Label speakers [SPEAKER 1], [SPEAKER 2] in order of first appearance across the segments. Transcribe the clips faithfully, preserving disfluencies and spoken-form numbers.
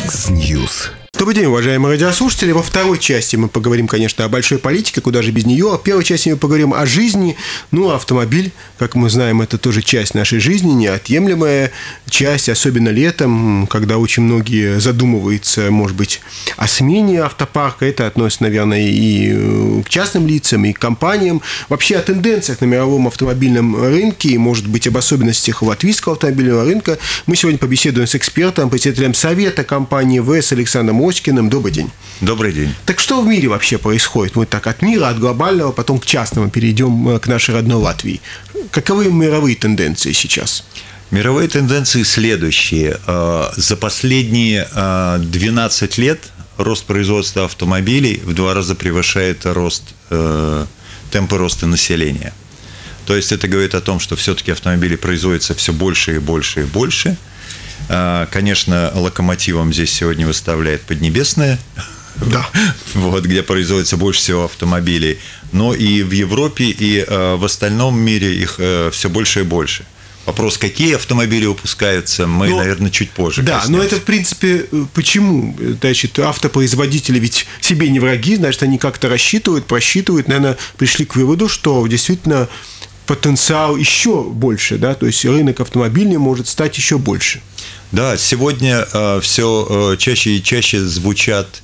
[SPEAKER 1] Яндекс.Ньюс.
[SPEAKER 2] Добрый день, уважаемые радиослушатели. Во второй части мы поговорим, конечно, о большой политике, куда же без нее. В первой части мы поговорим о жизни. Ну, автомобиль, как мы знаем, это тоже часть нашей жизни, неотъемлемая часть, особенно летом, когда очень многие задумываются, может быть, о смене автопарка. Это относится, наверное, и к частным лицам, и к компаниям. Вообще о тенденциях на мировом автомобильном рынке, и, может быть, об особенностях латвийского автомобильного рынка мы сегодня побеседуем с экспертом, председателем Совета компании ВЭС Александром Оськиным. Добрый день.
[SPEAKER 3] Добрый день.
[SPEAKER 2] Так что в мире вообще происходит? Мы так от мира, от глобального, потом к частному перейдем к нашей родной Латвии. Каковы мировые тенденции сейчас?
[SPEAKER 3] Мировые тенденции следующие. За последние двенадцать лет рост производства автомобилей в два раза превышает рост, темпы роста населения. То есть это говорит о том, что все-таки автомобили производятся все больше и больше и больше. Конечно, локомотивом здесь сегодня выставляет Поднебесное,
[SPEAKER 2] да.
[SPEAKER 3] Вот, где производится больше всего автомобилей. Но и в Европе, и в остальном мире их все больше и больше. Вопрос, какие автомобили выпускаются, мы, но, наверное, чуть позже
[SPEAKER 2] Да, коснемся. Но это, в принципе, почему? Значит, автопроизводители ведь себе не враги, значит, они как-то рассчитывают, просчитывают, наверное, пришли к выводу, что действительно потенциал еще больше, да, то есть рынок автомобильный может стать еще больше.
[SPEAKER 3] Да, сегодня э, все э, чаще и чаще звучат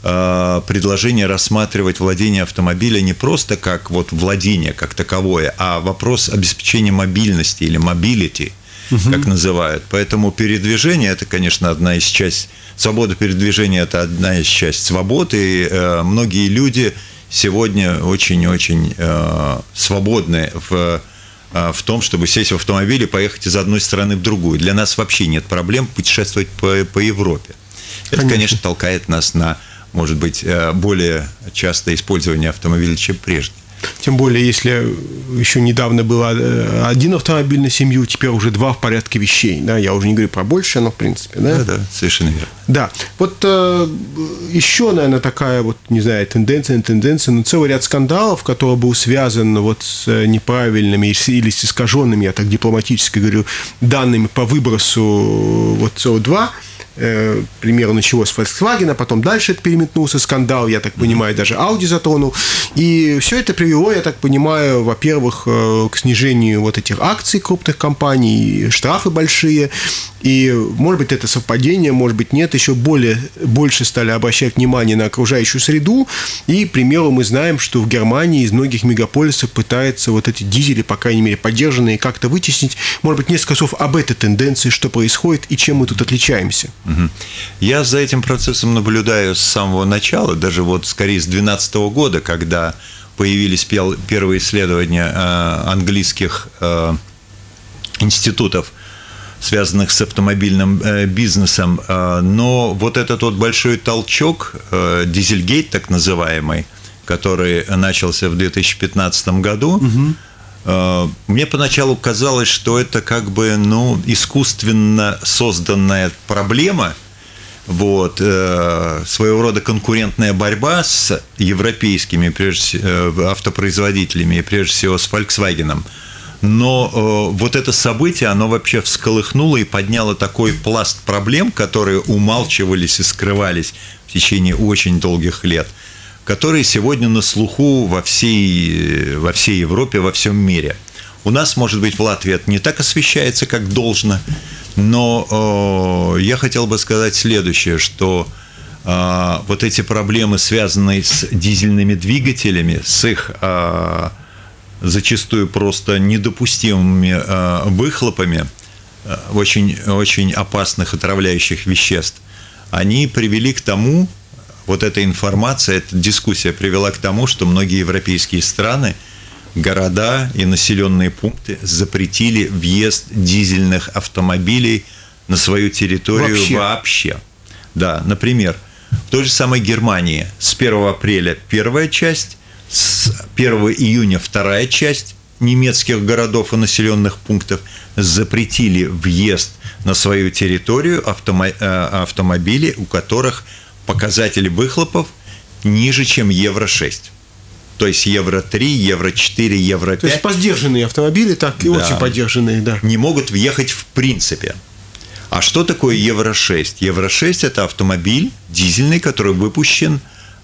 [SPEAKER 3] э, предложения рассматривать владение автомобиля не просто как вот владение как таковое, а вопрос обеспечения мобильности или mobility, угу. как называют. Поэтому передвижение – это, конечно, одна из частей, свобода передвижения – это одна из частей свободы, и э, многие люди сегодня очень-очень э, свободны в, э, в том, чтобы сесть в автомобиль и поехать из одной страны в другую. Для нас вообще нет проблем путешествовать по, по Европе. Это, конечно. конечно, толкает нас на, может быть, более частое использование автомобиля, чем прежде.
[SPEAKER 2] Тем более, если еще недавно было один автомобиль на семью, теперь уже два в порядке вещей. Да? Я уже не говорю про больше, но в принципе. Да,
[SPEAKER 3] да, да, совершенно верно.
[SPEAKER 2] Да. Вот э, еще, наверное, такая вот, не знаю, тенденция, не тенденция, но целый ряд скандалов, который был связан вот с неправильными или с искаженными, я так дипломатически говорю, данными по выбросу вот си о два. К примеру, началось с Volkswagen, потом дальше это переметнулся скандал, я так понимаю, даже Audi затронул. И все это привело, я так понимаю, во-первых, к снижению вот этих акций крупных компаний, штрафы большие. И, может быть, это совпадение, может быть, нет. Еще более, больше стали обращать внимание на окружающую среду. И, к примеру, мы знаем, что в Германии из многих мегаполисов пытаются вот эти дизели, по крайней мере, поддержанные, как-то вытеснить. Может быть, несколько слов об этой тенденции, что происходит и чем мы тут отличаемся.
[SPEAKER 3] Я за этим процессом наблюдаю с самого начала, даже вот скорее с две тысячи двенадцатого года, когда появились первые исследования английских институтов, связанных с автомобильным бизнесом. Но вот этот вот большой толчок, дизельгейт так называемый, который начался в две тысячи пятнадцатом году, угу. Мне поначалу казалось, что это как бы, ну, искусственно созданная проблема, вот, э, своего рода конкурентная борьба с европейскими прежде, э, автопроизводителями, прежде всего с Volkswagen. Но э, вот это событие, оно вообще всколыхнуло и подняло такой пласт проблем, которые умалчивались и скрывались в течение очень долгих лет, которые сегодня на слуху во всей, во всей Европе, во всем мире. У нас, может быть, в Латвии это не так освещается, как должно, но э, я хотел бы сказать следующее, что э, вот эти проблемы, связанные с дизельными двигателями, с их э, зачастую просто недопустимыми э, выхлопами э, очень, очень опасных отравляющих веществ, они привели к тому, вот эта информация, эта дискуссия привела к тому, что многие европейские страны, города и населенные пункты запретили въезд дизельных автомобилей на свою территорию вообще. вообще. Да, например, в той же самой Германии с первого апреля первая часть, с первого июня вторая часть немецких городов и населенных пунктов запретили въезд на свою территорию автомо- автомобилей, у которых показатели выхлопов ниже, чем евро шесть. То есть евро три, евро четыре, евро пять.
[SPEAKER 2] То есть поддержанные автомобили, так и да. очень поддержанные, да.
[SPEAKER 3] Не могут въехать в принципе. А что такое Евро шесть? Евро шесть – это автомобиль дизельный, который выпущен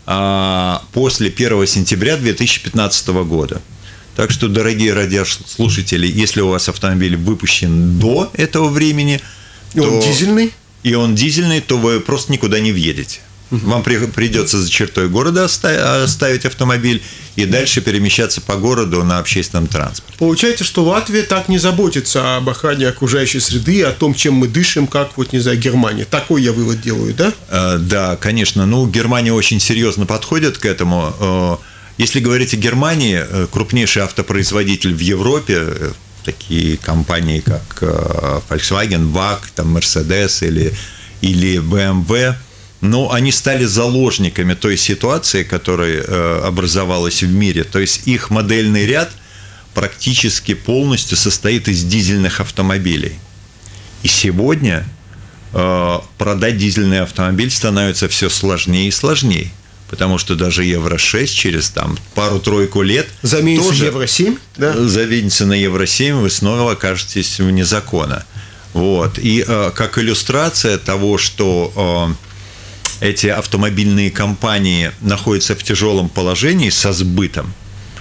[SPEAKER 3] а, после первого сентября две тысячи пятнадцатого года. Так что, дорогие радиослушатели, если у вас автомобиль выпущен до этого времени,
[SPEAKER 2] и он то, дизельный,
[SPEAKER 3] и он дизельный, то вы просто никуда не въедете. Вам придется за чертой города оставить автомобиль и дальше перемещаться по городу на общественном транспорте.
[SPEAKER 2] Получается, что Латвия так не заботится об охране окружающей среды, о том, чем мы дышим, как, вот, не знаю, Германия. Такой я вывод делаю, да?
[SPEAKER 3] Да, конечно. Ну, Германия очень серьезно подходит к этому. Если говорить о Германии, крупнейший автопроизводитель в Европе, такие компании, как Volkswagen, вак, там, Mercedes или, или бэ эм вэ, но они стали заложниками той ситуации, которая э, образовалась в мире. То есть их модельный ряд практически полностью состоит из дизельных автомобилей. И сегодня э, продать дизельный автомобиль становится все сложнее и сложнее. Потому что даже Евро шесть через там, пару-тройку лет
[SPEAKER 2] заменится тоже Евро семь, да?
[SPEAKER 3] Заменится на Евро семь, вы снова окажетесь вне закона. Вот. И э, как иллюстрация того, что э, эти автомобильные компании находятся в тяжелом положении со сбытом,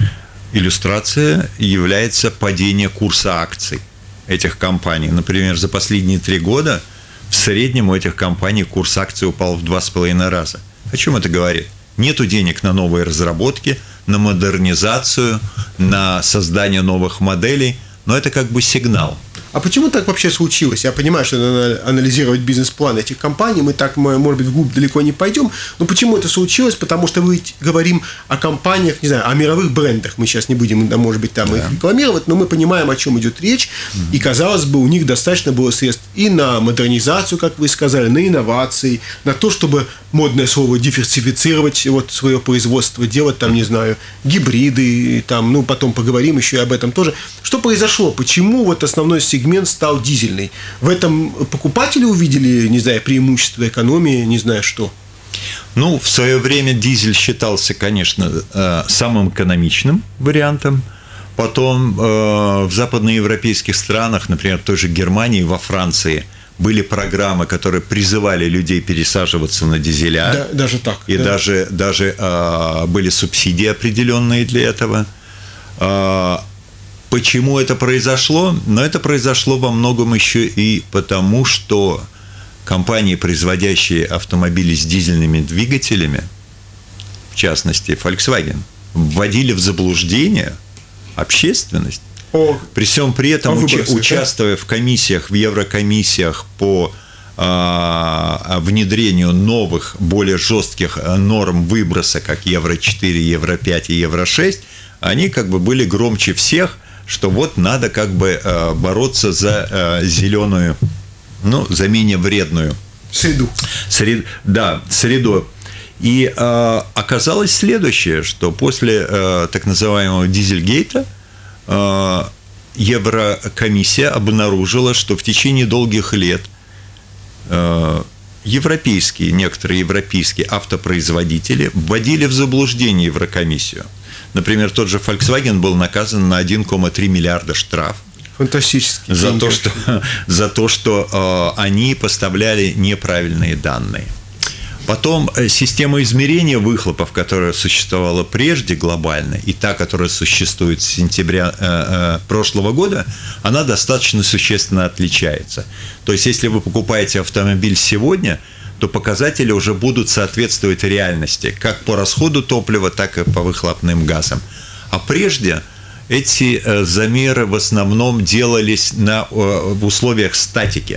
[SPEAKER 3] иллюстрация является падение курса акций этих компаний. Например, за последние три года в среднем у этих компаний курс акций упал в два с половиной раза. О чем это говорит? Нету денег на новые разработки, на модернизацию, на создание новых моделей, но это как бы сигнал.
[SPEAKER 2] А почему так вообще случилось? Я понимаю, что надо анализировать бизнес-план этих компаний, мы так, может быть, вглубь далеко не пойдем, но почему это случилось? Потому что мы говорим о компаниях, не знаю, о мировых брендах, мы сейчас не будем, может быть, там да. их рекламировать, но мы понимаем, о чем идет речь, mm-hmm. и, казалось бы, у них достаточно было средств и на модернизацию, как вы сказали, на инновации, на то, чтобы, модное слово, диверсифицировать вот свое производство, делать там, не знаю, гибриды, там, ну, потом поговорим еще и об этом тоже. Что произошло? Почему вот основной сегмент сегмент стал дизельный? В этом покупатели увидели, не знаю, преимущество экономии, не знаю что?
[SPEAKER 3] Ну, в свое время дизель считался, конечно, самым экономичным вариантом. Потом в западноевропейских странах, например, в той же Германии, во Франции, были программы, которые призывали людей пересаживаться на дизеля.
[SPEAKER 2] Да, даже так.
[SPEAKER 3] И
[SPEAKER 2] да.
[SPEAKER 3] даже, даже были субсидии определенные для этого. Почему это произошло? Но это произошло во многом еще и потому, что компании, производящие автомобили с дизельными двигателями, в частности Volkswagen, вводили в заблуждение общественность. О, При всем при этом, выбросы, участвуя да? в комиссиях, в еврокомиссиях по э, внедрению новых, более жестких норм выброса, как Евро четыре, Евро пять и Евро шесть, они как бы были громче всех, что вот надо как бы э, бороться за э, зеленую, ну, за менее вредную
[SPEAKER 2] среду.
[SPEAKER 3] Сред, да, среду. И э, оказалось следующее, что после э, так называемого дизельгейта э, Еврокомиссия обнаружила, что в течение долгих лет э, европейские, некоторые европейские автопроизводители вводили в заблуждение Еврокомиссию. Например, тот же Volkswagen был наказан на один целых три миллиарда штраф.
[SPEAKER 2] Фантастически.
[SPEAKER 3] За то, что, за то, что э, они поставляли неправильные данные. Потом система измерения выхлопов, которая существовала прежде глобально, и та, которая существует с сентября э, э, прошлого года, она достаточно существенно отличается. То есть, если вы покупаете автомобиль сегодня, то показатели уже будут соответствовать реальности, как по расходу топлива, так и по выхлопным газам. А прежде эти замеры в основном делались на, в условиях статики.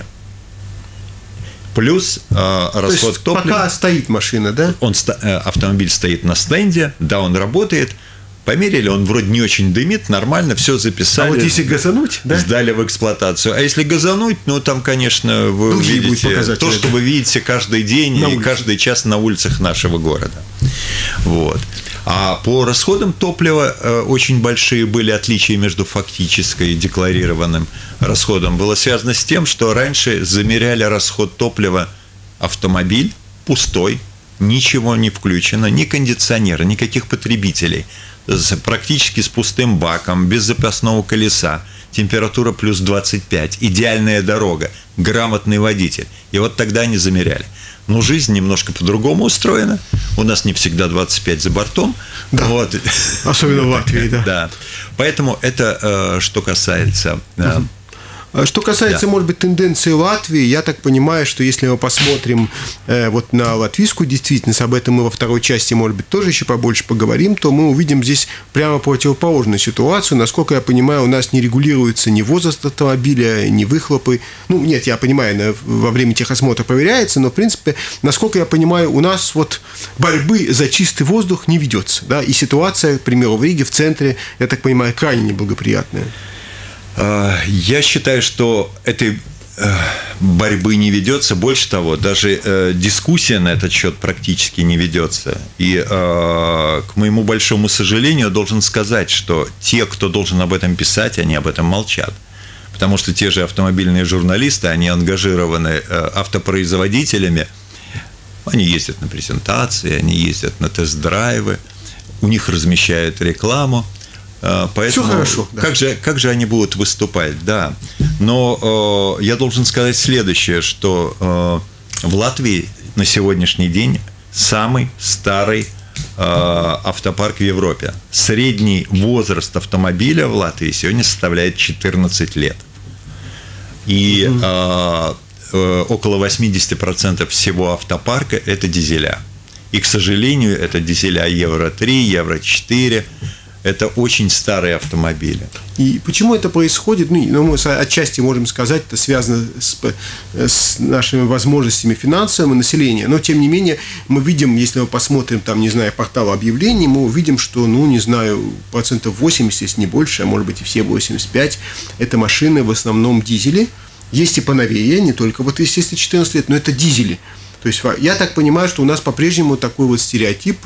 [SPEAKER 3] Плюс э, расход топлива.
[SPEAKER 2] Пока стоит машина, да?
[SPEAKER 3] Он, автомобиль стоит на стенде, да, он работает. Померили, он вроде не очень дымит, нормально, все записали.
[SPEAKER 2] А вот если газануть, да?
[SPEAKER 3] Сдали в эксплуатацию. А если газануть, ну, там, конечно, вы
[SPEAKER 2] Другие
[SPEAKER 3] увидите то, что вы видите каждый день на и улице. Каждый час на улицах нашего города. Вот. А по расходам топлива э, очень большие были отличия между фактической и декларированным расходом. Было связано с тем, что раньше замеряли расход топлива автомобиль пустой, ничего не включено, ни кондиционера, никаких потребителей, практически с пустым баком, без запасного колеса, температура плюс двадцать пять, идеальная дорога, грамотный водитель. И вот тогда они замеряли. Но жизнь немножко по-другому устроена. У нас не всегда двадцать пять за бортом.
[SPEAKER 2] Да.
[SPEAKER 3] Вот.
[SPEAKER 2] Особенно в Латвии, да.
[SPEAKER 3] Да. Поэтому это что касается...
[SPEAKER 2] Угу. Что касается, да. может быть, тенденции Латвии, я так понимаю, что если мы посмотрим э, вот на латвийскую действительность, об этом мы во второй части, может быть, тоже еще побольше поговорим, то мы увидим здесь прямо противоположную ситуацию. Насколько я понимаю, у нас не регулируется ни возраст автомобиля, ни выхлопы. Ну, нет, я понимаю, во время техосмотра проверяется, но, в принципе, насколько я понимаю, у нас вот борьбы за чистый воздух не ведется. Да? И ситуация, к примеру, в Риге, в центре, я так понимаю, крайне неблагоприятная.
[SPEAKER 3] Я считаю, что этой борьбы не ведется. Больше того, даже дискуссия на этот счет практически не ведется. И, к моему большому сожалению, должен сказать, что те, кто должен об этом писать, они об этом молчат. Потому что те же автомобильные журналисты, они ангажированы автопроизводителями, они ездят на презентации, они ездят на тест-драйвы, у них размещают рекламу. Поэтому
[SPEAKER 2] все хорошо, да.
[SPEAKER 3] как же, как же они будут выступать, да. Но э, я должен сказать следующее, что э, в Латвии на сегодняшний день самый старый э, автопарк в Европе. Средний возраст автомобиля в Латвии сегодня составляет четырнадцать лет. И э, э, около восемьдесят процентов всего автопарка – это дизеля. И, к сожалению, это дизеля евро три, евро четыре. Это очень старые автомобили.
[SPEAKER 2] И почему это происходит? Ну, мы отчасти можем сказать, это связано с, с нашими возможностями финансовыми населения. Но, тем не менее, мы видим, если мы посмотрим, там, не знаю, портал объявлений, мы увидим, что, ну, не знаю, процентов восемьдесят, если не больше, а может быть и все восемьдесят пять, это машины в основном дизели. Есть и поновее, не только вот, естественно, четырнадцать лет, но это дизели. То есть я так понимаю, что у нас по-прежнему такой вот стереотип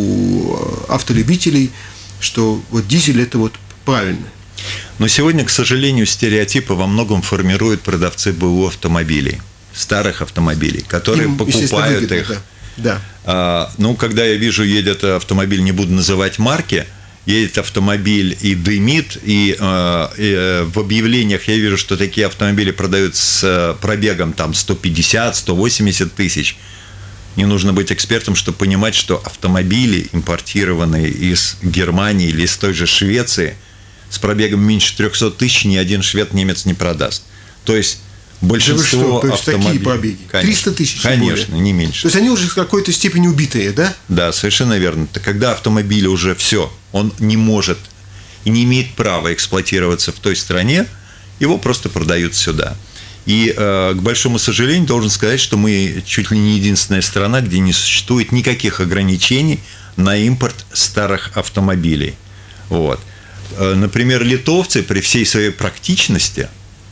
[SPEAKER 2] у автолюбителей, что вот дизель – это вот правильно.
[SPEAKER 3] Но сегодня, к сожалению, стереотипы во многом формируют продавцы БУ автомобилей, старых автомобилей, которые Им, покупают выгодно, их. Да. Да. А, ну, когда я вижу, едет автомобиль, не буду называть марки, едет автомобиль и дымит, и, э, и в объявлениях я вижу, что такие автомобили продают с пробегом там сто пятьдесят - сто восемьдесят тысяч. Не нужно быть экспертом, чтобы понимать, что автомобили, импортированные из Германии или из той же Швеции, с пробегом меньше трехсот тысяч ни один швед, немец не продаст. То есть большинство
[SPEAKER 2] да автомобилей... такие пробеги? триста тысяч?
[SPEAKER 3] Конечно, не меньше.
[SPEAKER 2] То есть они уже в какой-то степени убитые, да?
[SPEAKER 3] Да, совершенно верно. Когда автомобиль уже все, он не может и не имеет права эксплуатироваться в той стране, его просто продают сюда. И, э, к большому сожалению, должен сказать, что мы чуть ли не единственная страна, где не существует никаких ограничений на импорт старых автомобилей. Вот. Например, литовцы при всей своей практичности,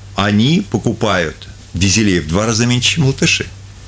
[SPEAKER 3] они покупают дизелей в два раза меньше, чем латыши.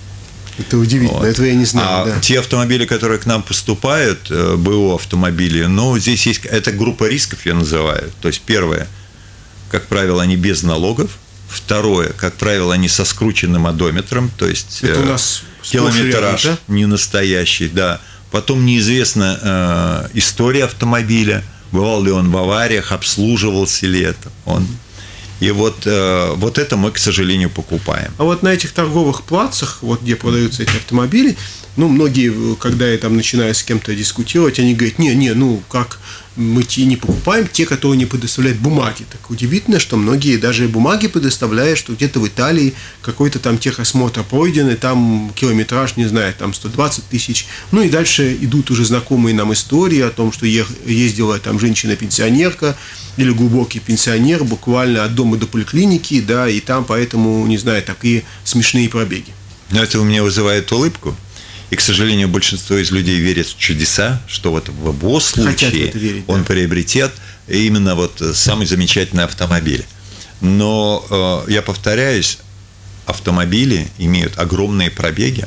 [SPEAKER 2] Это удивительно, вот. Этого я не знаю.
[SPEAKER 3] А
[SPEAKER 2] да.
[SPEAKER 3] те автомобили, которые к нам поступают, БУ автомобили, ну, здесь есть, это группа рисков, я называю. То есть, первое, как правило, они без налогов. Второе, как правило, они со скрученным одометром, то есть
[SPEAKER 2] это у нас
[SPEAKER 3] километраж
[SPEAKER 2] рядом, да?
[SPEAKER 3] не настоящий, да. Потом неизвестна э, история автомобиля, бывал ли он в авариях, обслуживался ли это он. И вот, э, вот это мы, к сожалению, покупаем.
[SPEAKER 2] А вот на этих торговых плацах, вот где продаются эти автомобили, ну, многие, когда я там начинаю с кем-то дискутировать, они говорят, не, не, ну, как мы те не покупаем, те, которые не предоставляют бумаги. Так удивительно, что многие даже бумаги предоставляют, что где-то в Италии какой-то там техосмотр пройден, и там километраж, не знаю, там сто двадцать тысяч. Ну, и дальше идут уже знакомые нам истории о том, что ездила там женщина-пенсионерка или глубокий пенсионер буквально от дома до поликлиники, да, и там поэтому, не знаю, такие смешные пробеги.
[SPEAKER 3] Но это у меня вызывает улыбку. И, к сожалению, большинство из людей верят в чудеса, что вот в его случае верить, он да. приобретет именно вот самый замечательный автомобиль. Но, э, я повторяюсь, автомобили имеют огромные пробеги.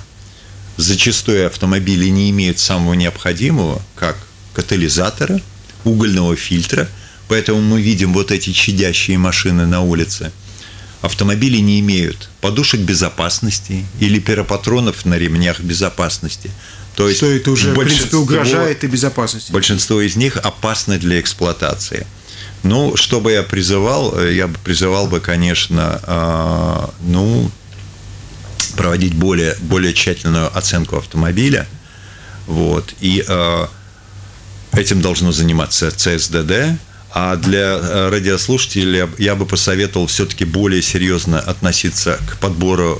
[SPEAKER 3] Зачастую автомобили не имеют самого необходимого, как катализатора, угольного фильтра. Поэтому мы видим вот эти чадящие машины на улице. Автомобили не имеют подушек безопасности или пиропатронов на ремнях безопасности. То есть
[SPEAKER 2] что это уже, в принципе, угрожает и безопасности.
[SPEAKER 3] Большинство из них опасны для эксплуатации. Ну, что бы я призывал, я бы призывал бы, конечно, ну, проводить более, более тщательную оценку автомобиля. Вот, и этим должно заниматься ЦСДД. А для радиослушателей я бы посоветовал все-таки более серьезно относиться к подбору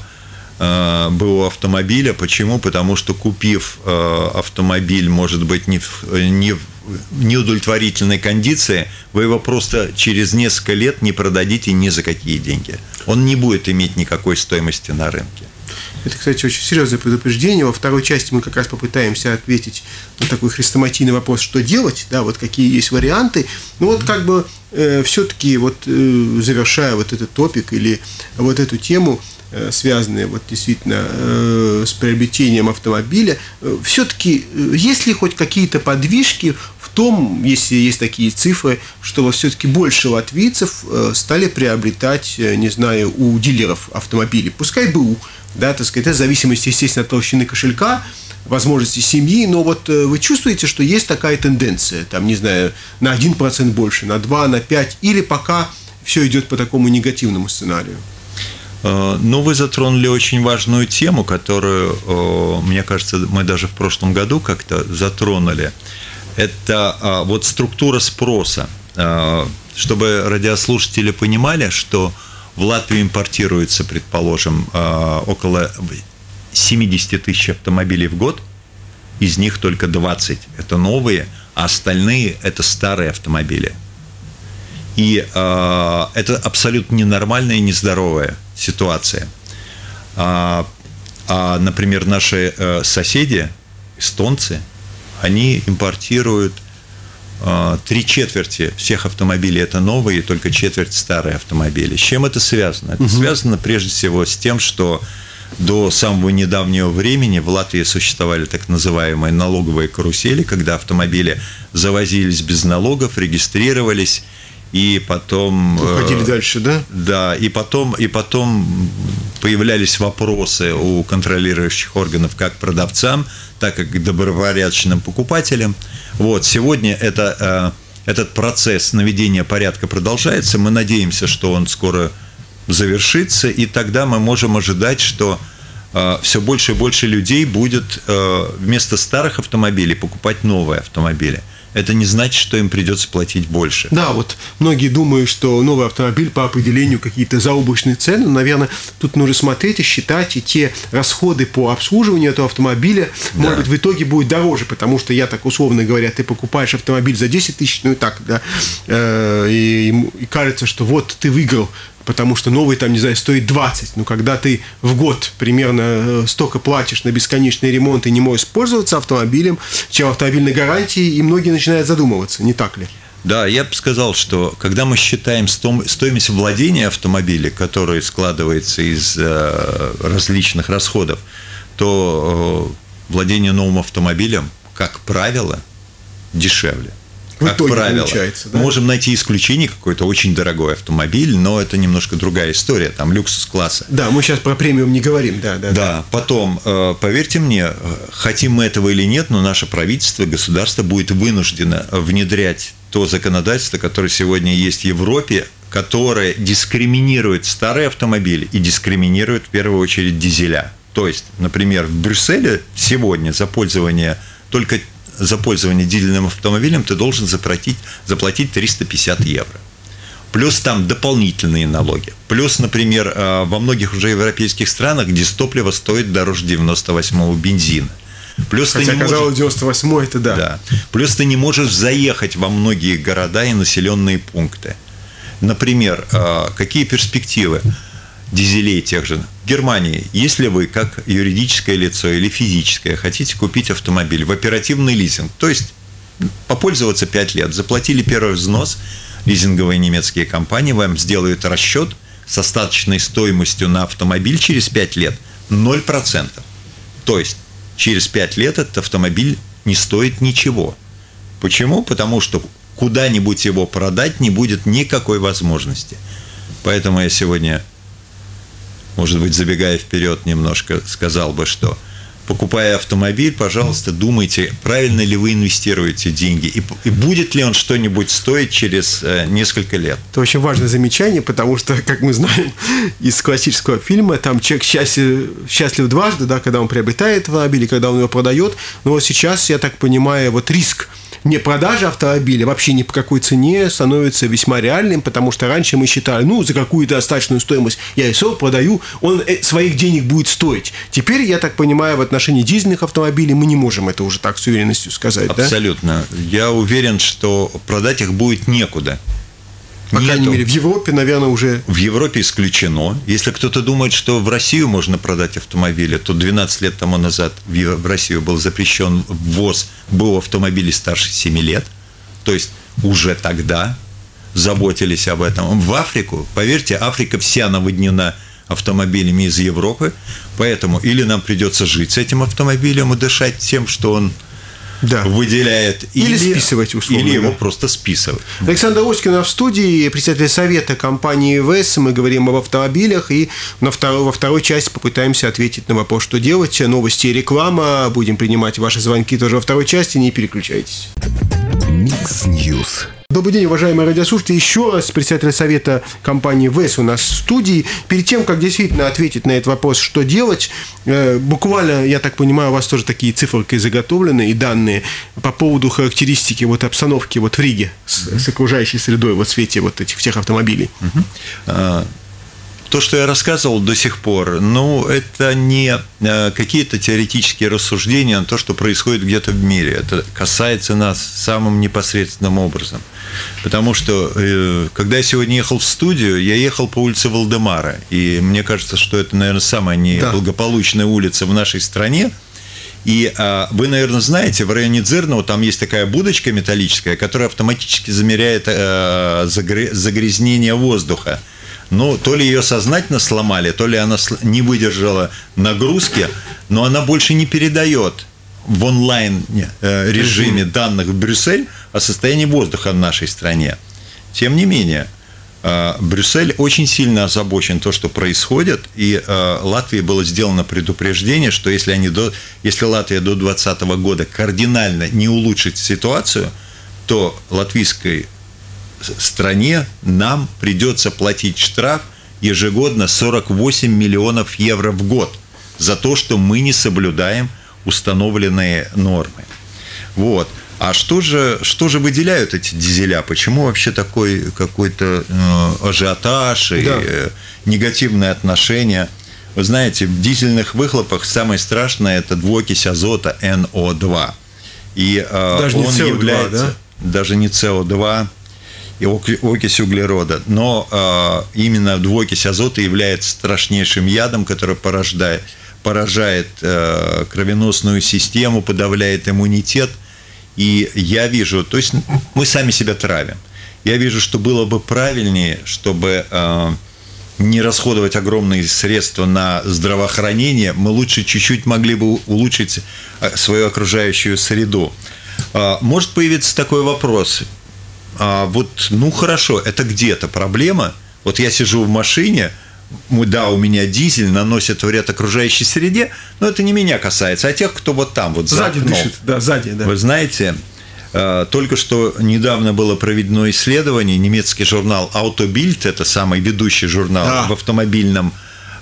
[SPEAKER 3] БУ автомобиля. Почему? Потому что, купив автомобиль, может быть, не в, не в неудовлетворительной кондиции, вы его просто через несколько лет не продадите ни за какие деньги. Он не будет иметь никакой стоимости на рынке.
[SPEAKER 2] Это, кстати, очень серьезное предупреждение. Во второй части мы как раз попытаемся ответить на такой хрестоматийный вопрос, что делать, да, вот какие есть варианты. Ну вот как бы э, все-таки вот э, завершая вот этот топик или вот эту тему, э, связанные вот действительно э, с приобретением автомобиля, э, все-таки э, есть ли хоть какие-то подвижки в том, если есть такие цифры, что вот все-таки больше латвийцев э, стали приобретать, э, не знаю, у дилеров автомобили, пускай БУ, да, так сказать, это в зависимости, естественно, от толщины кошелька, возможности семьи, но вот вы чувствуете, что есть такая тенденция, там, не знаю, на один процент больше, на два, на пять, или пока все идет по такому негативному сценарию?
[SPEAKER 3] Ну, вы затронули очень важную тему, которую, мне кажется, мы даже в прошлом году как-то затронули. Это вот структура спроса. Чтобы радиослушатели понимали, что в Латвию импортируется, предположим, около семьдесят тысяч автомобилей в год, из них только двадцать – это новые, а остальные – это старые автомобили. И э, это абсолютно ненормальная и нездоровая ситуация. А, а, например, наши э, соседи, эстонцы, они импортируют э, три четверти всех автомобилей – это новые, и только четверть – старые автомобили. С чем это связано? Это угу. связано прежде всего с тем, что до самого недавнего времени в Латвии существовали так называемые налоговые карусели, когда автомобили завозились без налогов, регистрировались, и потом…
[SPEAKER 2] Уходили э, дальше, да?
[SPEAKER 3] Да, и потом, и потом появлялись вопросы у контролирующих органов как продавцам, так и к добропорядочным покупателям. Вот, сегодня это, э, этот процесс наведения порядка продолжается. Мы надеемся, что он скоро завершится, и тогда мы можем ожидать, что э, все больше и больше людей будет э, вместо старых автомобилей покупать новые автомобили. Это не значит, что им придется платить больше.
[SPEAKER 2] Да, вот многие думают, что новый автомобиль по определению какие-то заоблачные цены. Наверное, тут нужно смотреть и считать, и те расходы по обслуживанию этого автомобиля, да. может быть, в итоге будет дороже, потому что я так условно говоря, ты покупаешь автомобиль за десять тысяч, ну и так, да, э, и, и кажется, что вот ты выиграл, потому что новый, там, не знаю, стоит двадцать. Но когда ты в год примерно столько платишь на бесконечный ремонт и не можешь пользоваться автомобилем, чем автомобильной гарантией, и многие начинают задумываться, не так ли?
[SPEAKER 3] Да, я бы сказал, что когда мы считаем стоимость владения автомобиля, которая складывается из различных расходов, то владение новым автомобилем, как правило, дешевле. Как правило, да? Можем найти исключение, какой-то очень дорогой автомобиль, но это немножко другая история, там люкс-класса.
[SPEAKER 2] Да, мы сейчас про премиум не говорим, да, да.
[SPEAKER 3] Да, потом, поверьте мне, хотим мы этого или нет, но наше правительство, государство будет вынуждено внедрять то законодательство, которое сегодня есть в Европе, которое дискриминирует старые автомобили и дискриминирует в первую очередь дизеля. То есть, например, в Брюсселе сегодня за пользование только за пользование дизельным автомобилем ты должен заплатить, заплатить триста пятьдесят евро. Плюс там дополнительные налоги. Плюс, например, во многих уже европейских странах дизтопливо стоит дороже девяносто восьмого бензина. Плюс
[SPEAKER 2] Хотя,
[SPEAKER 3] ты не
[SPEAKER 2] казалось,
[SPEAKER 3] можешь...
[SPEAKER 2] девяносто восьмой это да.
[SPEAKER 3] да. Плюс ты не можешь заехать во многие города и населенные пункты. Например, какие перспективы дизелей тех же. В Германии, если вы как юридическое лицо или физическое хотите купить автомобиль в оперативный лизинг, то есть попользоваться пять лет, заплатили первый взнос, лизинговые немецкие компании вам сделают расчет с остаточной стоимостью на автомобиль через пять лет ноль процентов. То есть через пять лет этот автомобиль не стоит ничего. Почему? Потому что куда-нибудь его продать не будет никакой возможности. Поэтому я сегодня, может быть, забегая вперед немножко, сказал бы, что покупая автомобиль, пожалуйста, думайте, правильно ли вы инвестируете деньги, и, и будет ли он что-нибудь стоить через э, несколько лет.
[SPEAKER 2] Это очень важное замечание, потому что, как мы знаем из классического фильма, там человек счастлив, счастлив дважды, да, когда он приобретает автомобиль, и когда он его продает. Но вот сейчас, я так понимаю, вот риск не продажи автомобиля вообще ни по какой цене становится весьма реальным, потому что раньше мы считали, ну, за какую-то остаточную стоимость я его продаю, он своих денег будет стоить. Теперь, я так понимаю, в отношении дизельных автомобилей мы не можем это уже так с уверенностью сказать.
[SPEAKER 3] Абсолютно. Да? Я уверен, что продать их будет некуда.
[SPEAKER 2] По крайней мере, в Европе, наверное, уже...
[SPEAKER 3] В Европе исключено. Если кто-то думает, что в Россию можно продать автомобили, то двенадцать лет тому назад в Россию был запрещен ввоз БУ автомобилей старше семи лет. То есть уже тогда заботились об этом. В Африку, поверьте, Африка вся наводнена автомобилями из Европы. Поэтому или нам придется жить с этим автомобилем и дышать тем, что он... Да. выделяет,
[SPEAKER 2] или, или списывать условно,
[SPEAKER 3] или его да. просто списывать.
[SPEAKER 2] Александр Оськин у нас в студии, председатель совета компании ВЭС. Мы говорим об автомобилях, и на второй, во второй части попытаемся ответить на вопрос, что делать. Новости и реклама. Будем принимать ваши звонки тоже во второй части. Не переключайтесь.
[SPEAKER 1] Микс Ньюс.
[SPEAKER 2] Добрый день, уважаемые радиослушатели. Еще раз председатель совета компании ВЭС у нас в студии. Перед тем, как действительно ответить на этот вопрос, что делать, буквально, я так понимаю, у вас тоже такие циферки заготовлены и данные по поводу характеристики вот обстановки вот в Риге с, mm-hmm. с окружающей средой вот в свете вот этих всех автомобилей.
[SPEAKER 3] Mm-hmm. а, то, что я рассказывал до сих пор, ну, это не какие-то теоретические рассуждения на то, что происходит где-то в мире. Это касается нас самым непосредственным образом. Потому что, когда я сегодня ехал в студию, я ехал по улице Валдемара. И мне кажется, что это, наверное, самая неблагополучная да. улица в нашей стране. И а, вы, наверное, знаете, в районе Дзерного там есть такая будочка металлическая, которая автоматически замеряет а, загрязнение воздуха. Ну, то ли ее сознательно сломали, то ли она не выдержала нагрузки, но она больше не передает в онлайн-режиме данных в Брюссель о состоянии воздуха в нашей стране. Тем не менее, Брюссель очень сильно озабочен то, что происходит, и Латвии было сделано предупреждение, что если, они до, если Латвия до двадцатого года кардинально не улучшит ситуацию, то латвийской стране нам придется платить штраф ежегодно сорок восемь миллионов евро в год за то, что мы не соблюдаем установленные нормы. Вот. А что же, что же выделяют эти дизеля? Почему вообще такой какой-то э, ажиотаж и да. э, негативное отношение? Вы знаете, в дизельных выхлопах самое страшное – это двуокись азота эн о два. И э,
[SPEAKER 2] даже
[SPEAKER 3] он
[SPEAKER 2] не си о два,
[SPEAKER 3] является…
[SPEAKER 2] Да?
[SPEAKER 3] Даже не си о два. И окись углерода. Но э, именно двуокись азота является страшнейшим ядом, который порождает, поражает э, кровеносную систему, подавляет иммунитет. И я вижу, то есть мы сами себя травим. Я вижу, что было бы правильнее, чтобы э, не расходовать огромные средства на здравоохранение, мы лучше чуть-чуть могли бы улучшить свою окружающую среду. Э, может появиться такой вопрос. А вот, ну хорошо, это где-то проблема. Вот я сижу в машине, да, у меня дизель наносит вред окружающей среде, но это не меня касается, а тех, кто вот там, вот
[SPEAKER 2] сзади дышит, да, сзади, да.
[SPEAKER 3] Вы знаете, только что недавно было проведено исследование, немецкий журнал Autobild, это самый ведущий журнал да. в автомобильном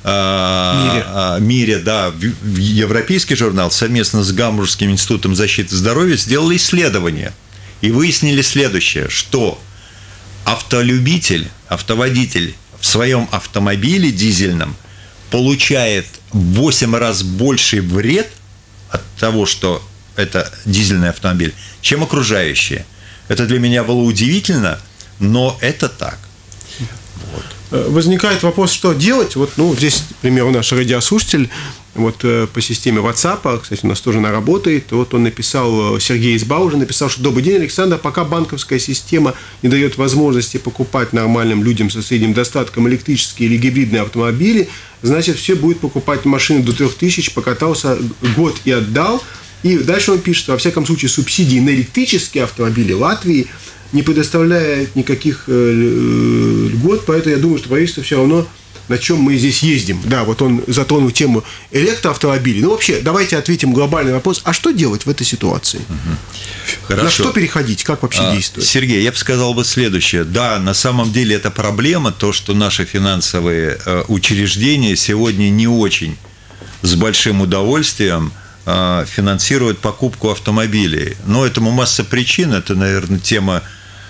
[SPEAKER 3] мире. мире, да, европейский журнал, совместно с Гамбургским институтом защиты здоровья сделали исследование. И выяснили следующее, что автолюбитель, автоводитель в своем автомобиле дизельном получает в восемь раз больший вред от того, что это дизельный автомобиль, чем окружающие. Это для меня было удивительно, но это так.
[SPEAKER 2] Вот. Возникает вопрос, что делать. Вот, ну, здесь, к примеру, наш радиослушатель вот по системе WhatsApp, кстати, у нас тоже она работает. Вот он написал, Сергей из Баужа написал, что добрый день, Александр, пока банковская система не дает возможности покупать нормальным людям со средним достатком электрические или гибридные автомобили, значит, все будут покупать машины до трех тысяч, покатался год и отдал. И дальше он пишет, что, во всяком случае, субсидии на электрические автомобили Латвии не предоставляет никаких льгот, поэтому я думаю, что правительство все равно на чем мы здесь ездим. Да, вот он затронул тему электроавтомобилей. Ну, вообще, давайте ответим глобальный вопрос. А что делать в этой ситуации? Угу. На что переходить? Как вообще а, действовать?
[SPEAKER 3] Сергей, я бы сказал бы следующее. Да, на самом деле это проблема, то, что наши финансовые э, учреждения сегодня не очень с большим удовольствием э, финансируют покупку автомобилей. Но этому масса причин. Это, наверное, тема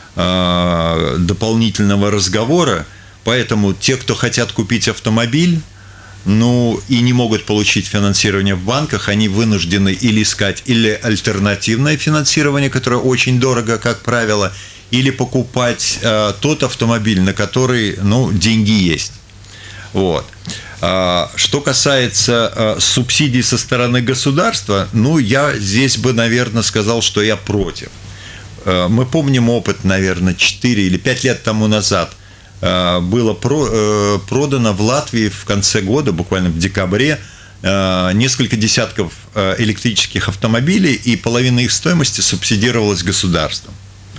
[SPEAKER 3] э, дополнительного разговора. Поэтому те, кто хотят купить автомобиль, ну, и не могут получить финансирование в банках, они вынуждены или искать или альтернативное финансирование, которое очень дорого, как правило, или покупать э, тот автомобиль, на который, ну, деньги есть. Вот. А, что касается э, субсидий со стороны государства, ну, я здесь бы, наверное, сказал, что я против. Э, мы помним опыт, наверное, четыре или пять лет тому назад. Было продано в Латвии в конце года, буквально в декабре, несколько десятков электрических автомобилей, и половина их стоимости субсидировалась государством.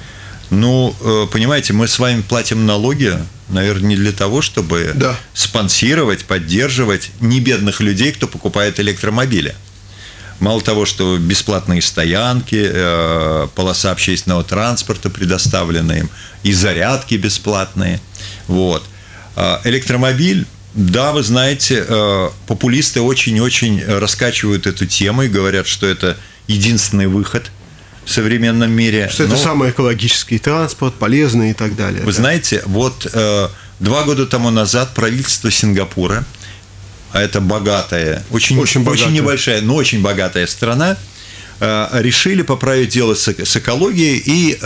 [SPEAKER 3] Ну, понимаете, мы с вами платим налоги, наверное, не для того, чтобы да. спонсировать, поддерживать небедных людей, кто покупает электромобили. Мало того, что бесплатные стоянки, полоса общественного транспорта предоставлены им, и зарядки бесплатные. Вот. Электромобиль, да, вы знаете, популисты очень-очень раскачивают эту тему и говорят, что это единственный выход в современном мире.
[SPEAKER 2] Что это Но... самый экологический транспорт, полезный и так далее.
[SPEAKER 3] Вы да? знаете, вот два года тому назад правительство Сингапура, а это богатая, очень, очень, богатая. очень небольшая, но очень богатая страна, решили поправить дело с экологией и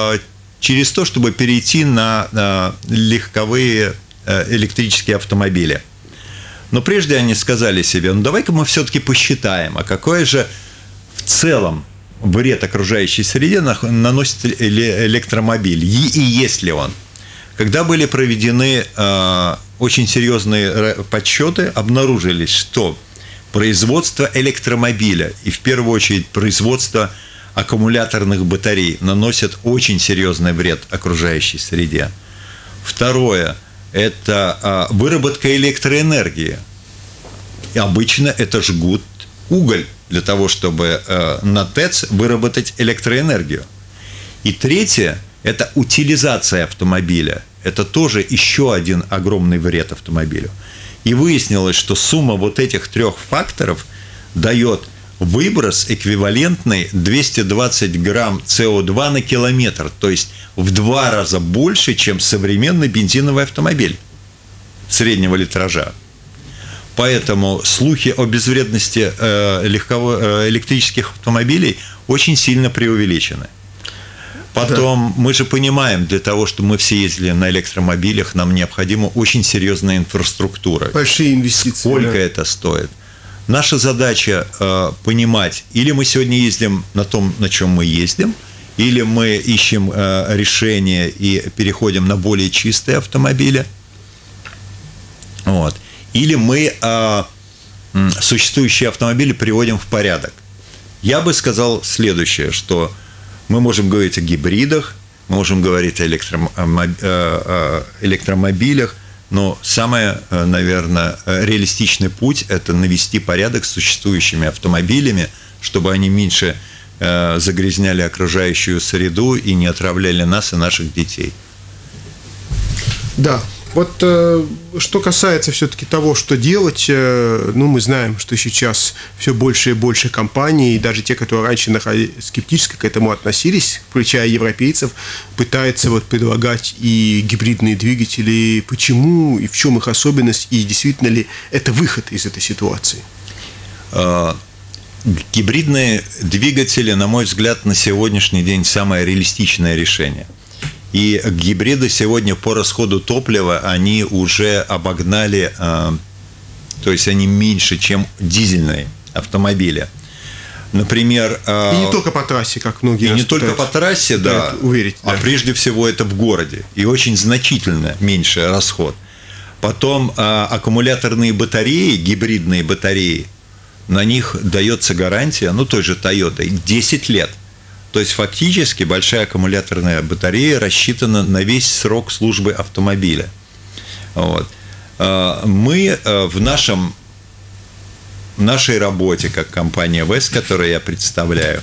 [SPEAKER 3] через то, чтобы перейти на легковые электрические автомобили. Но прежде они сказали себе, ну давай-ка мы все-таки посчитаем, а какой же в целом вред окружающей среде наносит электромобиль, и есть ли он. Когда были проведены э, очень серьезные подсчеты, обнаружились, что производство электромобиля и в первую очередь производство аккумуляторных батарей наносит очень серьезный вред окружающей среде. Второе – это э, выработка электроэнергии. И обычно это жгут уголь для того, чтобы э, на ТЭЦ выработать электроэнергию. И третье – это утилизация автомобиля. Это тоже еще один огромный вред автомобилю. И выяснилось, что сумма вот этих трех факторов дает выброс эквивалентный двести двадцать грамм С О два на километр. То есть в два раза больше, чем современный бензиновый автомобиль среднего литража. Поэтому слухи о безвредности э, легково, э, электрических автомобилей очень сильно преувеличены. Потом, да. мы же понимаем, для того, чтобы мы все ездили на электромобилях, нам необходима очень серьезная инфраструктура.
[SPEAKER 2] Большие инвестиции.
[SPEAKER 3] Сколько
[SPEAKER 2] да.
[SPEAKER 3] это стоит? Наша задача э, понимать, или мы сегодня ездим на том, на чем мы ездим, или мы ищем э, решение и переходим на более чистые автомобили, вот. Или мы э, существующие автомобили приводим в порядок. Я бы сказал следующее, что мы можем говорить о гибридах, мы можем говорить о электромобилях, но самый, наверное, реалистичный путь – это навести порядок с существующими автомобилями, чтобы они меньше загрязняли окружающую среду и не отравляли нас и наших детей.
[SPEAKER 2] Да. Вот э, что касается все-таки того, что делать, э, ну, мы знаем, что сейчас все больше и больше компаний, и даже те, которые раньше скептически к этому относились, включая европейцев, пытаются вот предлагать и гибридные двигатели. Почему, и в чем их особенность, и действительно ли это выход из этой ситуации?
[SPEAKER 3] Гибридные двигатели, на мой взгляд, на сегодняшний день самое реалистичное решение. И гибриды сегодня по расходу топлива, они уже обогнали, то есть они меньше, чем дизельные автомобили. Например...
[SPEAKER 2] И не только по трассе, как многие.
[SPEAKER 3] И не только по трассе, да,
[SPEAKER 2] уверить,
[SPEAKER 3] а
[SPEAKER 2] да.
[SPEAKER 3] прежде всего это в городе. И очень значительно меньше расход. Потом аккумуляторные батареи, гибридные батареи, на них дается гарантия, ну той же Toyota, десять лет. То есть фактически большая аккумуляторная батарея рассчитана на весь срок службы автомобиля. Вот. Мы в нашем, в нашей работе, как компания ВЭС, которую я представляю,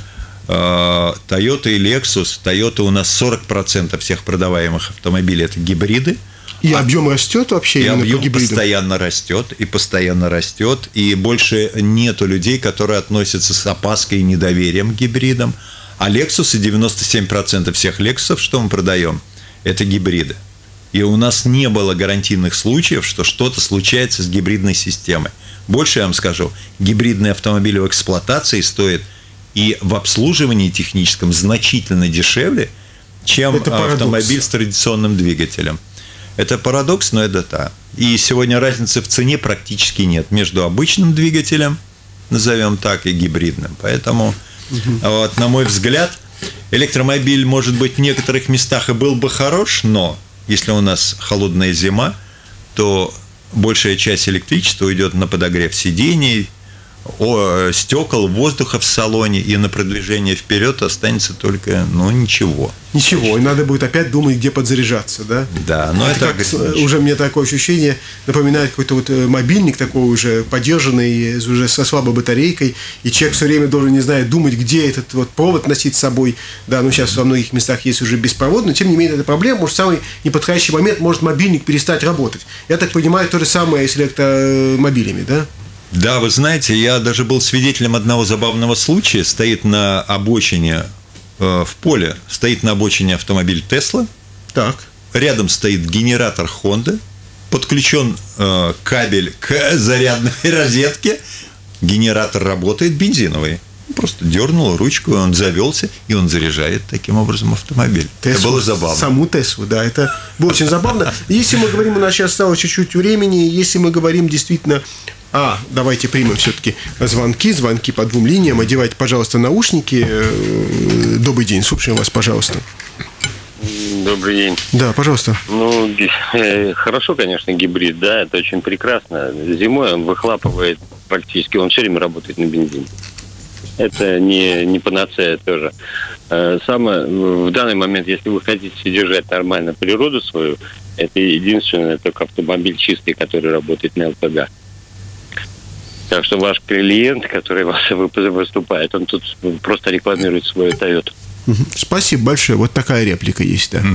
[SPEAKER 3] Toyota и Lexus, Toyota у нас сорок процентов всех продаваемых автомобилей – это гибриды.
[SPEAKER 2] И а, объем растет вообще?
[SPEAKER 3] И
[SPEAKER 2] именно
[SPEAKER 3] объем
[SPEAKER 2] по гибридам?
[SPEAKER 3] постоянно растет, и постоянно растет, и больше нету людей, которые относятся с опаской и недоверием к гибридам. А Lexus, и девяносто семь процентов всех Lexus, что мы продаем, это гибриды. И у нас не было гарантийных случаев, что что-то случается с гибридной системой. Больше я вам скажу, гибридный автомобиль в эксплуатации стоит и в обслуживании техническом значительно дешевле, чем автомобиль с традиционным двигателем. Это парадокс, но это так. И сегодня разницы в цене практически нет между обычным двигателем, назовем так, и гибридным. Поэтому, угу. вот, на мой взгляд, электромобиль, может быть, в некоторых местах и был бы хорош, но если у нас холодная зима, то большая часть электричества уйдет на подогрев сидений, стекол, воздуха в салоне, и на продвижение вперед останется только, ну, ничего.
[SPEAKER 2] Ничего, и надо будет опять думать, где подзаряжаться, да?
[SPEAKER 3] Да, но это,
[SPEAKER 2] это как, уже мне такое ощущение напоминает какой-то вот мобильник такой уже подержанный, уже со слабой батарейкой, и человек все время должен, не знаю, думать, где этот вот провод носить с собой. Да, ну сейчас во многих местах есть уже беспроводный, но тем не менее это проблема, может в самый неподходящий момент может мобильник перестать работать. Я так понимаю, то же самое с электромобилями, да?
[SPEAKER 3] Да, вы знаете, я даже был свидетелем одного забавного случая. Стоит на обочине, э, в поле, стоит на обочине автомобиль Tesla.
[SPEAKER 2] Так.
[SPEAKER 3] Рядом стоит генератор Honda. Подключен э, кабель к зарядной розетке. Генератор работает, бензиновый. Просто дернул ручку, он завелся, и он заряжает таким образом автомобиль. Теслу, это было забавно.
[SPEAKER 2] Саму Теслу, да, это было очень забавно. Если мы говорим, у нас сейчас осталось чуть-чуть времени, если мы говорим действительно... А, давайте примем все-таки звонки, звонки по двум линиям. Одевайте, пожалуйста, наушники. Добрый день, слушаем вас, пожалуйста.
[SPEAKER 4] Добрый день.
[SPEAKER 2] Да, пожалуйста.
[SPEAKER 4] Ну, хорошо, конечно, гибрид, да, это очень прекрасно. Зимой он выхлапывает практически, он все время работает на бензине. Это не, не панацея тоже. Самое, в данный момент, если вы хотите содержать нормально природу свою, это единственное только автомобиль чистый, который работает на ЛПГ. Так что ваш клиент, который вас выступает, он тут просто рекламирует свою Toyota.
[SPEAKER 2] Спасибо большое. Вот такая реплика есть, да.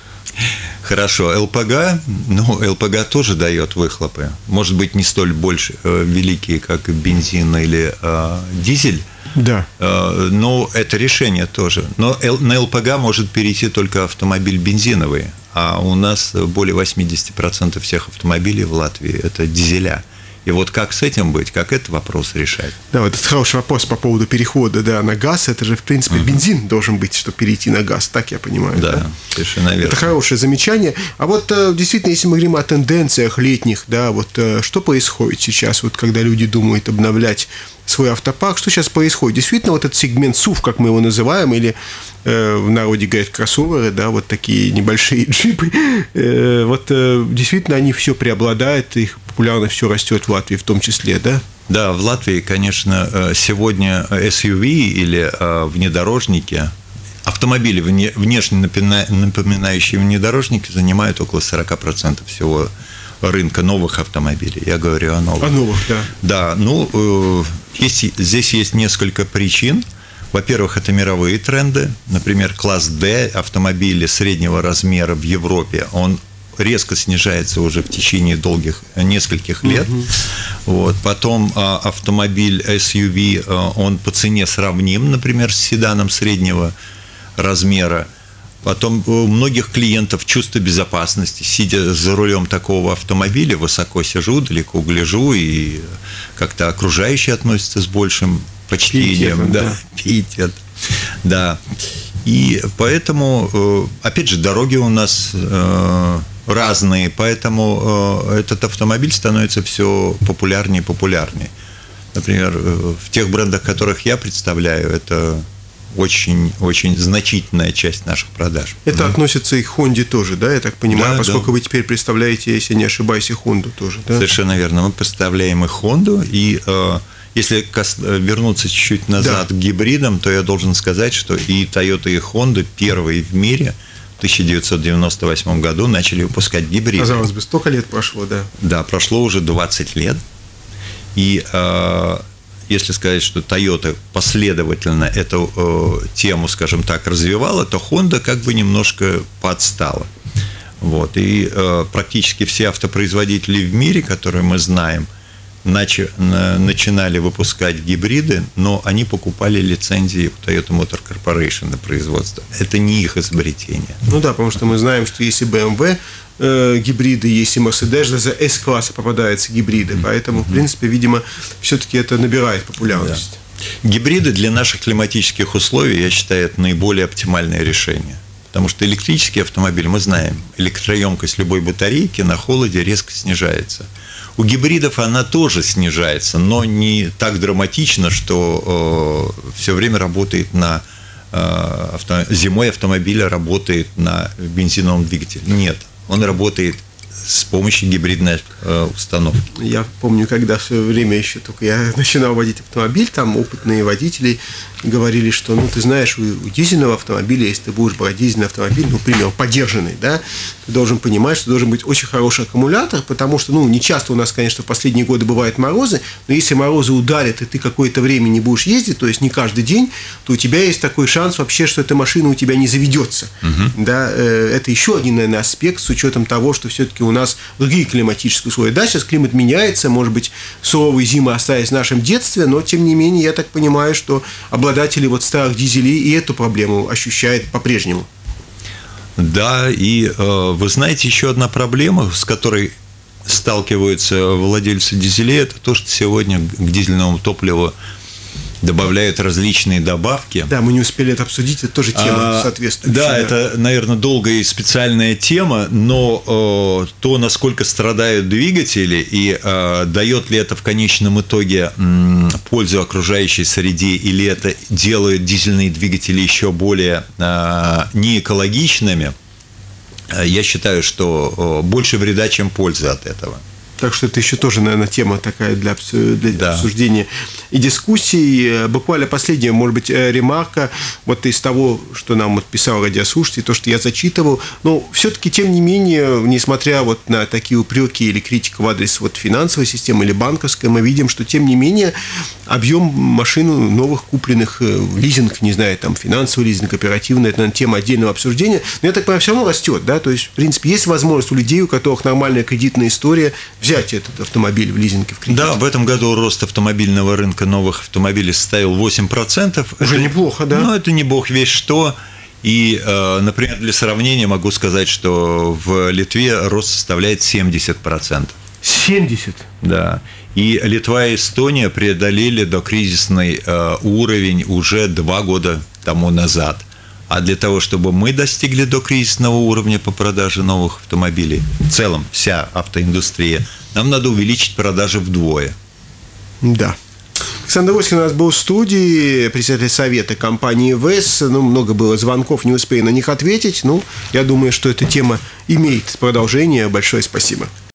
[SPEAKER 3] Хорошо. ЛПГ, ну, ЛПГ тоже дает выхлопы. Может быть, не столь больше э, великие, как бензин или э, дизель.
[SPEAKER 2] Да.
[SPEAKER 3] Э, но это решение тоже. Но Л, на ЛПГ может перейти только автомобиль бензиновый. А у нас более восемьдесят процентов всех автомобилей в Латвии – это дизеля. И вот как с этим быть, как этот вопрос решать?
[SPEAKER 2] Да, вот это хороший вопрос по поводу перехода, да, на газ. Это же, в принципе, uh-huh. бензин должен быть, чтобы перейти на газ, так я понимаю.
[SPEAKER 3] Да,
[SPEAKER 2] да?
[SPEAKER 3] совершенно верно.
[SPEAKER 2] Это хорошее замечание. А вот действительно, если мы говорим о тенденциях летних, да, вот что происходит сейчас, вот когда люди думают обновлять свой автопарк, что сейчас происходит? Действительно, вот этот сегмент эс ю ви, как мы его называем, или э, в народе говорят кроссоверы, да, вот такие небольшие джипы, э, вот э, действительно они все преобладают, их популярность все растет в Латвии в том числе, да?
[SPEAKER 3] Да, в Латвии, конечно, сегодня эс ю ви или внедорожники, автомобили, внешне напоминающие внедорожники, занимают около сорок процентов всего рынка новых автомобилей. Я говорю о новых.
[SPEAKER 2] О новых, да.
[SPEAKER 3] Да, ну, есть, здесь есть несколько причин. Во-первых, это мировые тренды. Например, класс D автомобили среднего размера в Европе, он резко снижается уже в течение долгих нескольких лет. Uh-huh. Вот. Потом автомобиль эс ю ви, он по цене сравним, например, с седаном среднего размера. Потом у многих клиентов чувство безопасности. Сидя за рулем такого автомобиля, высоко сижу, далеко гляжу, и как-то окружающие относятся с большим почтением. Пиетет, да, да. Пиетет. Да. И поэтому, опять же, дороги у нас разные, поэтому этот автомобиль становится все популярнее и популярнее. Например, в тех брендах, которых я представляю, это очень-очень значительная часть наших продаж.
[SPEAKER 2] Это да. относится и к Хонде тоже, да, я так понимаю,
[SPEAKER 3] да,
[SPEAKER 2] поскольку
[SPEAKER 3] да.
[SPEAKER 2] вы теперь представляете, если не ошибаюсь, и Хонду тоже, да?
[SPEAKER 3] Совершенно верно. Мы представляем и Хонду, и э, если вернуться чуть-чуть назад да. к гибридам, то я должен сказать, что и Toyota, и Honda первые в мире в тысяча девятьсот девяносто восьмом году начали выпускать гибриды.
[SPEAKER 2] Казалось бы, столько лет прошло, да.
[SPEAKER 3] Да, прошло уже двадцать лет. И э, если сказать, что Toyota последовательно эту э, тему, скажем так, развивала, то Honda как бы немножко подстала. Вот. И э, практически все автопроизводители в мире, которые мы знаем, начи, на, начинали выпускать гибриды, но они покупали лицензии у Toyota Motor Corporation на производство. Это не их изобретение.
[SPEAKER 2] Ну да, потому что мы знаем, что если бэ эм вэ э, гибриды, если Mercedes, за S-класса попадаются гибриды, mm-hmm. поэтому, в принципе, видимо, все-таки это набирает популярность.
[SPEAKER 3] Да. Гибриды для наших климатических условий, я считаю, это наиболее оптимальное решение. Потому что электрический автомобиль, мы знаем, электроемкость любой батарейки на холоде резко снижается. У гибридов она тоже снижается, но не так драматично, что э, все время работает на э, авто, зимой автомобиль работает на бензиновом двигателе. Нет, он работает с помощью гибридной э, установки.
[SPEAKER 2] Я помню, когда в свое время еще только я начинал водить автомобиль, там опытные водители говорили, что, ну, ты знаешь, у, у дизельного автомобиля, если ты будешь брать дизельный автомобиль, ну, пример, подержанный, да, ты должен понимать, что должен быть очень хороший аккумулятор, потому что, ну, не часто у нас, конечно, в последние годы бывают морозы, но если морозы ударят, и ты какое-то время не будешь ездить, то есть не каждый день, то у тебя есть такой шанс вообще, что эта машина у тебя не заведется. Угу. Да, э, это еще один, наверное, аспект с учетом того, что все-таки у нас другие климатические условия. Да, сейчас климат меняется, может быть, суровые зимы остались в нашем детстве, но, тем не менее, я так понимаю, что обладатели вот старых дизелей и эту проблему ощущают по-прежнему.
[SPEAKER 3] Да, и э, вы знаете, еще одна проблема, с которой сталкиваются владельцы дизелей, это то, что сегодня к дизельному топливу добавляют различные добавки.
[SPEAKER 2] Да, мы не успели это обсудить, это тоже тема
[SPEAKER 3] а,
[SPEAKER 2] соответствующая.
[SPEAKER 3] Да, это, наверное, долгая и специальная тема, но э, то, насколько страдают двигатели и э, дает ли это в конечном итоге э, пользу окружающей среде, или это делает дизельные двигатели еще более э, неэкологичными, э, я считаю, что э, больше вреда, чем пользы от этого.
[SPEAKER 2] Так что это еще тоже, наверное, тема такая для, для да. обсуждения и дискуссий. Буквально последняя, может быть, ремарка вот из того, что нам вот писал радиослушатель, то, что я зачитывал. Но все-таки, тем не менее, несмотря вот на такие упреки или критику в адрес вот финансовой системы или банковской, мы видим, что, тем не менее, объем машин новых купленных, лизинг, не знаю, там, финансовый лизинг, оперативный, это, наверное, тема отдельного обсуждения. Но я так понимаю, все равно растет, да, то есть, в принципе, есть возможность у людей, у которых нормальная кредитная история, взять этот автомобиль в лизинг и в кредит.
[SPEAKER 3] Да, в этом году рост автомобильного рынка новых автомобилей составил восемь процентов.
[SPEAKER 2] Уже
[SPEAKER 3] это,
[SPEAKER 2] неплохо, да?
[SPEAKER 3] Ну, это не бог весть что. И, например, для сравнения могу сказать, что в Литве рост составляет семьдесят процентов.
[SPEAKER 2] семьдесят?
[SPEAKER 3] Да. И Литва и Эстония преодолели докризисный уровень уже два года тому назад. А для того, чтобы мы достигли докризисного уровня по продаже новых автомобилей, в целом вся автоиндустрия, нам надо увеличить продажи вдвое.
[SPEAKER 2] Да. Александр Оськин у нас был в студии, председатель совета компании ВЭС. Ну, много было звонков, не успею на них ответить. Ну, я думаю, что эта тема имеет продолжение. Большое спасибо.